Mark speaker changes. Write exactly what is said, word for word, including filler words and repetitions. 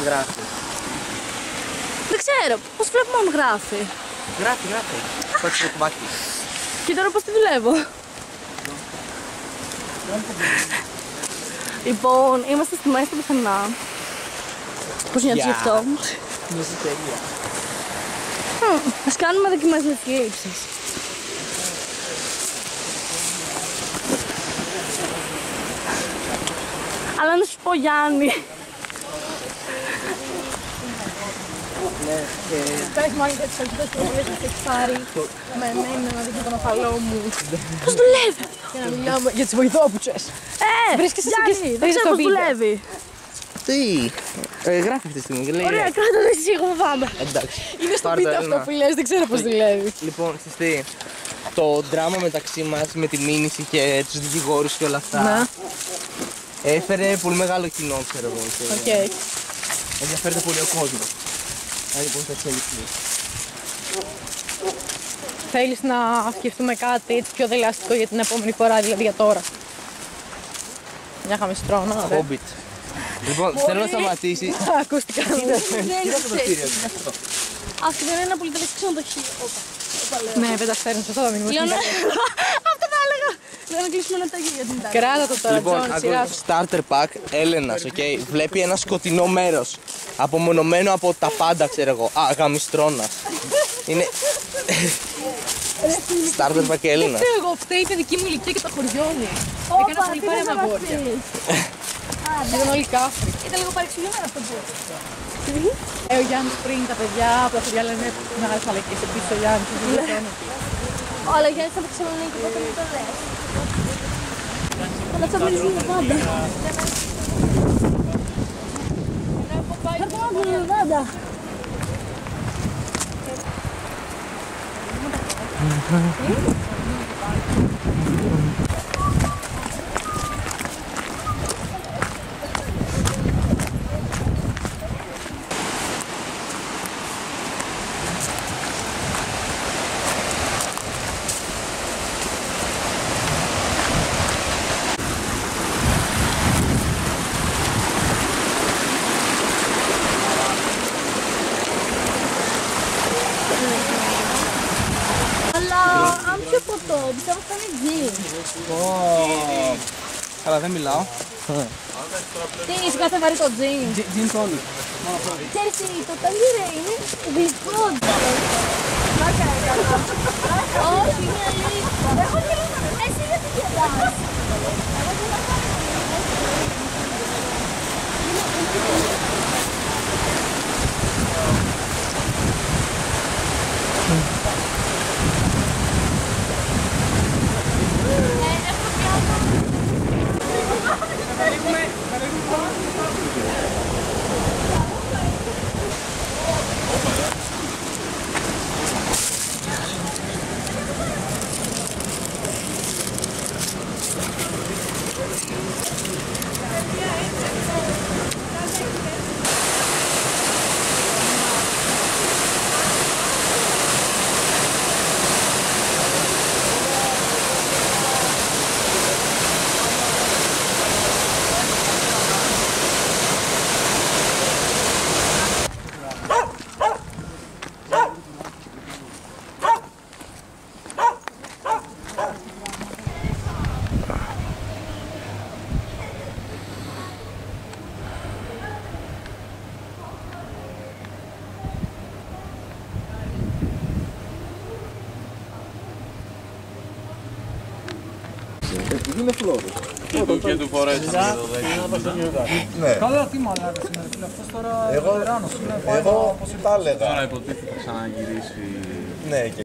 Speaker 1: γράφει.
Speaker 2: Δεν ξέρω, πώς βλέπουμε αν γράφει.
Speaker 1: Γράφει, γράφει. Κόψε το κουμπάκι.
Speaker 2: Και τώρα πώς τη δουλεύω. Λοιπόν, είμαστε στη μέση του πουθενά. Πώς νιώθεις γι' αυτό?
Speaker 1: Νιώθεις τέλεια.
Speaker 2: Ας κάνουμε δοκιμές με τις λήψεις. Αλλά να σου πω, Γιάννη. Πες μάλλον για τις αρχές που μπορείς να έχεις πάρει με εμένα να δείχνει τον αφαλό μου. Πώς δουλεύει? Για να μιλάμε για τις βοηθόπουτσες. Ε, βρίσκεσαι Γιάννη, δεν ξέρω πώς δουλεύει.
Speaker 1: Τι, ε, γράφει αυτή τη στιγμή και λέει.
Speaker 2: Ωραία, κράτα το εσύ, εγώ πάμε.
Speaker 1: Εντάξει.
Speaker 2: Είναι στο βίντεο αυτό που λες, δεν ξέρω πώς δουλεύει.
Speaker 1: Λοιπόν, συστή, το δράμα μεταξύ μας με τη μήνυση και τους δικηγόρους και όλα αυτά.
Speaker 2: Να.
Speaker 1: Έφερε πολύ μεγάλο κοινό, ξέρω εγώ. Και
Speaker 2: Okay.
Speaker 1: ενδιαφέρεται πολύ ο κόσμος. Δηλαδή πώς θα εξελιχθεί.
Speaker 2: Θέλεις να σκεφτούμε κάτι έτσι πιο δελεαστικό για την επόμενη φορά, δηλαδή για τώρα? Μια χαμιστρώνα, ρε.
Speaker 1: Hobbit. Λοιπόν, θέλω να σταματήσει.
Speaker 2: Ακούστηκα. Αυτό δεν είναι ένα πολυτελές ξενοδοχείο. Ναι, δεν τα φέρνεις, αυτό θα μείνουμε. Αυτό θα έλεγα. Λέω να κλείσουμε ένα ταγί για την τάξη. Κράτα το τώρα,
Speaker 1: Λοιπόν,
Speaker 2: Τζον, σειρά
Speaker 1: ακούω starter pack Έλενας, οκ. Βλέπει ένα σκοτεινό μέρος. Απομονωμένο από τα πάντα, ξέρω εγώ. Α, γαμιστρώνας. Είναι... starter pack Έλενας.
Speaker 2: Δεν ξέρω εγώ, φταίει η παιδική μου ηλικία και τα χωριώνει. Έκανα πολύ πάρε με αγόρια. Ήταν όλοι κάφροι. Ήταν λίγο παρεξηγημένο αυτό που Ε, ο Γιάννης πριν τα παιδιά, από τα παιδιά λένε μεγάλες μαλακίες, επίσης ο Γιάννης δεν είναι εκεί. Αλλά ο Γιάννης από Θεσσαλονίκη, οπότε μην το δες. Αλλά αυτό μιλήσει με πάντα. Θα πάω με πάντα. Αλλά αν πιο ποτό, πιστεύω θα είναι γκιν.
Speaker 1: Καλά, δεν μιλάω.
Speaker 2: Τι, σιγά θα βαρύ το τζιν.
Speaker 1: Τζιν τόνι.
Speaker 2: Ξέρεις τι, το ταγίρε είναι γλυκό. Όχι, είναι αλήθεια. Εγώ γελάω. Εσύ γιατί γελάς?
Speaker 3: Επειδή είναι φλόρος.
Speaker 4: Και του φορέσαμε το
Speaker 3: Ναι.
Speaker 5: Καλά, τι μαλάκας είναι, φίλε, αυτός τώρα
Speaker 3: Εγώ,
Speaker 5: βεράνος είναι, πάει
Speaker 3: εγώ
Speaker 5: όπως
Speaker 3: τα έλεγα.
Speaker 4: Τώρα υποτίθεται θα ξαναγυρίσει.
Speaker 3: Ναι, και